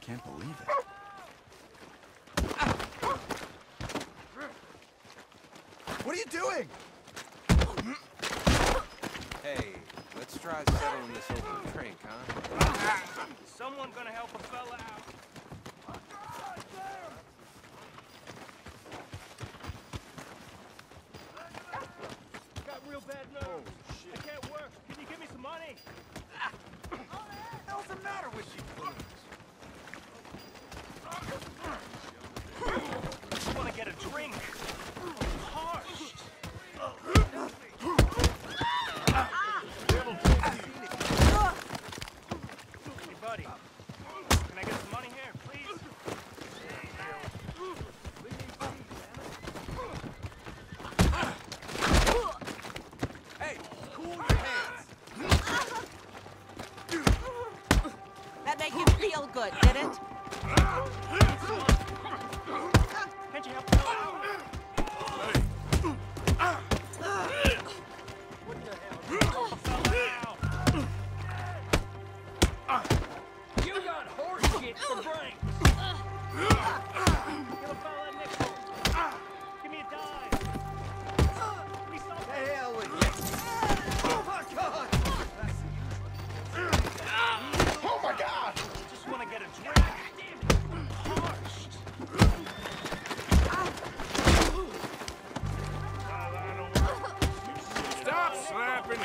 can't believe it. What are you doing? Hey, let's try settling this over a drink, huh? Someone gonna help a fella out. Got real bad nerves. Oh, shit. I can't work. Can you give me some money? What's the matter with you? I wanna get a drink. Harsh. Hey, buddy. Can I get some money here, please? Hey, cool your hands. That make you feel good, did it? Can't you help me out? What the hell? Help a fella out. You got horse shit for brains. Give a fella a nickel. Give me a dime. Give me something. The hell with you. Oh my God! Oh my God! Just wanna get a drink. Harsh. Stop slapping!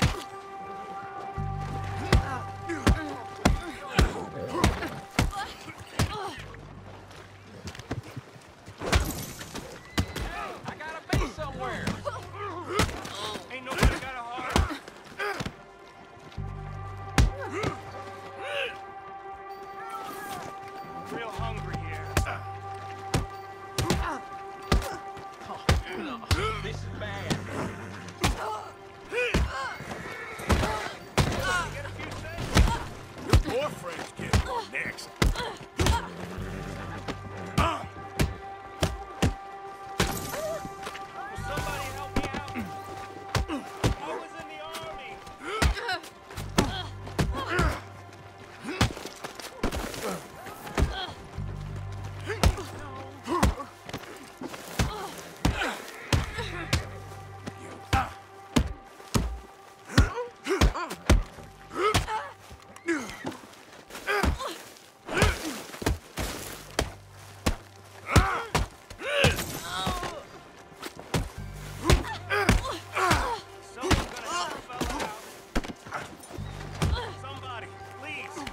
I gotta be somewhere. Ain't nobody got a heart. Real hungry here. This is bad. Get a few cents. Your boyfriend's getting one next. Will somebody help me out? I was in the army. Someone's gonna help a fella out. Somebody, please.